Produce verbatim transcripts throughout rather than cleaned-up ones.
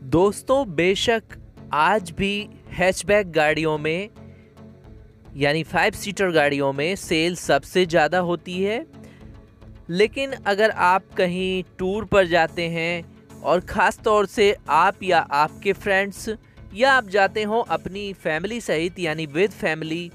दोस्तों बेशक आज भी हैचबैक गाड़ियों में यानी फाइव सीटर गाड़ियों में सेल सबसे ज़्यादा होती है। लेकिन अगर आप कहीं टूर पर जाते हैं और ख़ास तौर से आप या आपके फ्रेंड्स या आप जाते हो अपनी फैमिली सहित यानी विद फैमिली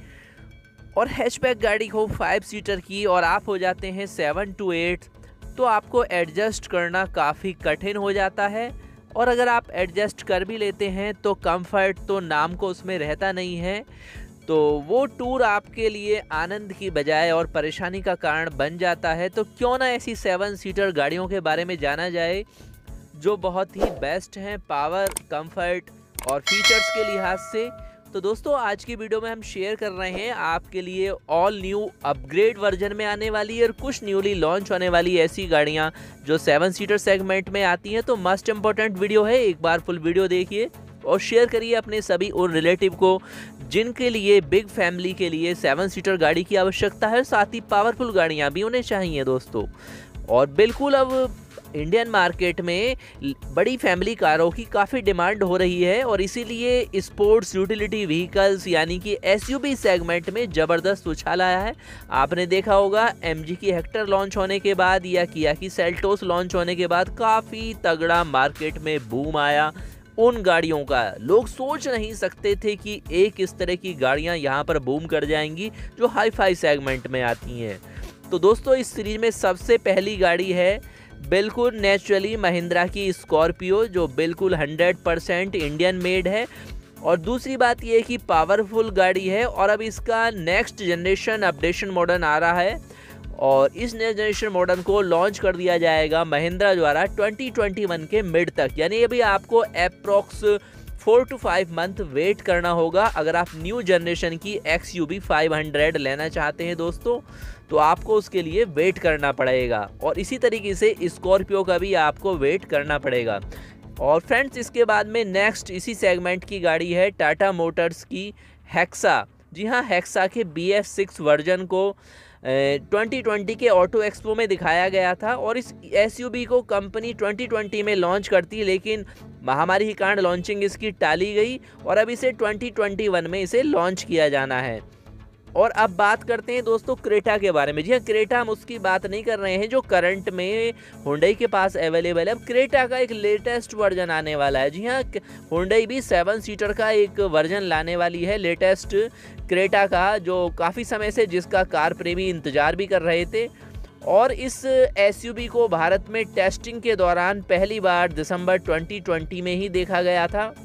और हैचबैक गाड़ी हो फाइव सीटर की और आप हो जाते हैं सेवन टू एट, तो आपको एडजस्ट करना काफ़ी कठिन हो जाता है। और अगर आप एडजस्ट कर भी लेते हैं तो कंफर्ट तो नाम को उसमें रहता नहीं है, तो वो टूर आपके लिए आनंद की बजाय और परेशानी का कारण बन जाता है। तो क्यों ना ऐसी सेवन सीटर गाड़ियों के बारे में जाना जाए जो बहुत ही बेस्ट हैं पावर, कंफर्ट और फीचर्स के लिहाज से। तो दोस्तों आज की वीडियो में हम शेयर कर रहे हैं आपके लिए ऑल न्यू अपग्रेड वर्जन में आने वाली और कुछ न्यूली लॉन्च होने वाली ऐसी गाड़ियां जो सेवन सीटर सेगमेंट में आती हैं। तो मस्ट इम्पॉर्टेंट वीडियो है, एक बार फुल वीडियो देखिए और शेयर करिए अपने सभी उन रिलेटिव को जिनके लिए बिग फैमिली के लिए सेवन सीटर गाड़ी की आवश्यकता है, साथ ही पावरफुल गाड़ियाँ भी उन्हें चाहिए दोस्तों। और बिल्कुल अब इंडियन मार्केट में बड़ी फैमिली कारों की काफ़ी डिमांड हो रही है और इसीलिए स्पोर्ट्स यूटिलिटी व्हीकल्स यानी कि एसयूवी सेगमेंट में ज़बरदस्त उछाल आया है। आपने देखा होगा एमजी की हेक्टर लॉन्च होने के बाद या किया की सेल्टोस लॉन्च होने के बाद काफ़ी तगड़ा मार्केट में बूम आया उन गाड़ियों का। लोग सोच नहीं सकते थे कि एक इस तरह की गाड़ियां यहां पर बूम कर जाएंगी जो हाई फाई सेगमेंट में आती हैं। तो दोस्तों इस सीरीज में सबसे पहली गाड़ी है बिल्कुल नेचुरली महिंद्रा की स्कॉर्पियो जो बिल्कुल हंड्रेड परसेंट इंडियन मेड है। और दूसरी बात यह कि पावरफुल गाड़ी है और अब इसका नेक्स्ट जनरेशन अपडेशन मॉडल आ रहा है और इस नए जनरेशन मॉडल को लॉन्च कर दिया जाएगा महिंद्रा द्वारा ट्वेंटी ट्वेंटी वन के मिड तक, यानी अभी आपको approx four to five month wait करना होगा अगर आप न्यू जनरेशन की X U V five hundred लेना चाहते हैं दोस्तों, तो आपको उसके लिए वेट करना पड़ेगा। और इसी तरीके से स्कॉर्पियो का भी आपको वेट करना पड़ेगा। और फ्रेंड्स इसके बाद में नेक्स्ट इसी सेगमेंट की गाड़ी है टाटा मोटर्स की हेक्सा। जी हाँ, हेक्सा के बी एस सिक्स वर्जन को ट्वेंटी ट्वेंटी के ऑटो एक्सपो में दिखाया गया था और इस एसयूवी को कंपनी ट्वेंटी ट्वेंटी में लॉन्च करती है, लेकिन महामारी के कारण लॉन्चिंग इसकी टाली गई और अब इसे ट्वेंटी ट्वेंटी वन में इसे लॉन्च किया जाना है। और अब बात करते हैं दोस्तों क्रेटा के बारे में। जी हाँ, क्रेटा हम उसकी बात नहीं कर रहे हैं जो करंट में हुंडई के पास अवेलेबल है। अब क्रेटा का एक लेटेस्ट वर्जन आने वाला है। जी हाँ, हुंडई भी सेवन सीटर का एक वर्जन लाने वाली है लेटेस्ट क्रेटा का, जो काफ़ी समय से जिसका कार प्रेमी इंतज़ार भी कर रहे थे। और इस एसयूवी को भारत में टेस्टिंग के दौरान पहली बार दिसंबर ट्वेंटी ट्वेंटी में ही देखा गया था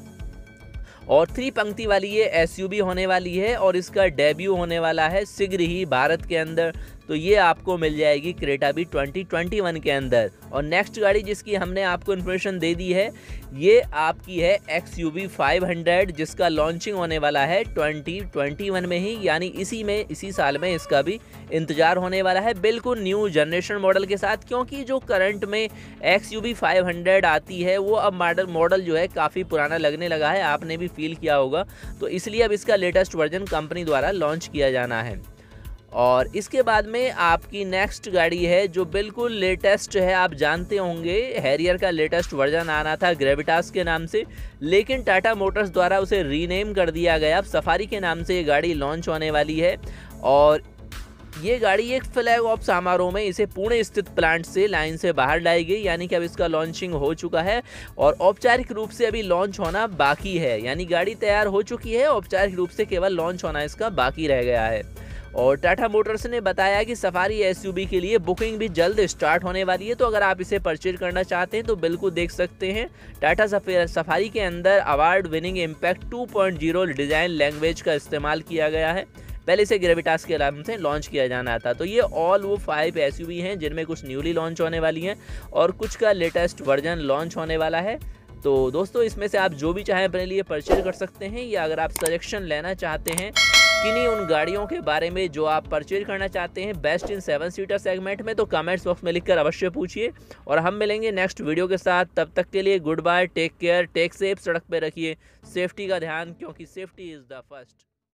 और थ्री पंक्ति वाली ये एसयूवी होने वाली है और इसका डेब्यू होने वाला है शीघ्र ही भारत के अंदर। तो ये आपको मिल जाएगी क्रेटा भी ट्वेंटी ट्वेंटी वन के अंदर। और नेक्स्ट गाड़ी जिसकी हमने आपको इन्फॉर्मेशन दे दी है ये आपकी है X U V five hundred जिसका लॉन्चिंग होने वाला है ट्वेंटी ट्वेंटी वन में ही, यानी इसी में इसी साल में इसका भी इंतजार होने वाला है बिल्कुल न्यू जनरेशन मॉडल के साथ। क्योंकि जो करंट में X U V five hundred आती है वो अब मॉडल मॉडल जो है काफ़ी पुराना लगने लगा है, आपने भी फील किया होगा। तो इसलिए अब इसका लेटेस्ट वर्जन कंपनी द्वारा लॉन्च किया जाना है। और इसके बाद में आपकी नेक्स्ट गाड़ी है जो बिल्कुल लेटेस्ट है, आप जानते होंगे हैरियर का लेटेस्ट वर्जन आना था ग्रेविटास के नाम से, लेकिन टाटा मोटर्स द्वारा उसे रीनेम कर दिया गया। अब सफारी के नाम से ये गाड़ी लॉन्च होने वाली है और ये गाड़ी एक फ्लैग ऑफ समारोह में इसे पुणे स्थित प्लांट से लाइन से बाहर लाई गई, यानी कि अब इसका लॉन्चिंग हो चुका है और औपचारिक रूप से अभी लॉन्च होना बाकी है। यानी गाड़ी तैयार हो चुकी है, औपचारिक रूप से केवल लॉन्च होना इसका बाकी रह गया है। और टाटा मोटर्स ने बताया कि सफारी एसयूवी के लिए बुकिंग भी जल्द स्टार्ट होने वाली है। तो अगर आप इसे परचेज करना चाहते हैं तो बिल्कुल देख सकते हैं टाटा सफारी के अंदर award winning impact two point zero design language का इस्तेमाल किया गया है। पहले से ग्रेविटास के नाम से लॉन्च किया जाना था। तो ये ऑल वो फाइव एसयूवी हैं जिनमें कुछ न्यूली लॉन्च होने वाली हैं और कुछ का लेटेस्ट वर्जन लॉन्च होने वाला है। तो दोस्तों इसमें से आप जो भी चाहें अपने लिए परचेज कर सकते हैं, या अगर आप सजेशन लेना चाहते हैं किन्हीं उन गाड़ियों के बारे में जो आप परचेज करना चाहते हैं best in seven seater segment में, तो कमेंट्स बॉक्स में लिखकर अवश्य पूछिए। और हम मिलेंगे नेक्स्ट वीडियो के साथ, तब तक के लिए good bye, take care, take safe, सड़क पे रखिए सेफ्टी का ध्यान क्योंकि सेफ्टी इज़ द फर्स्ट।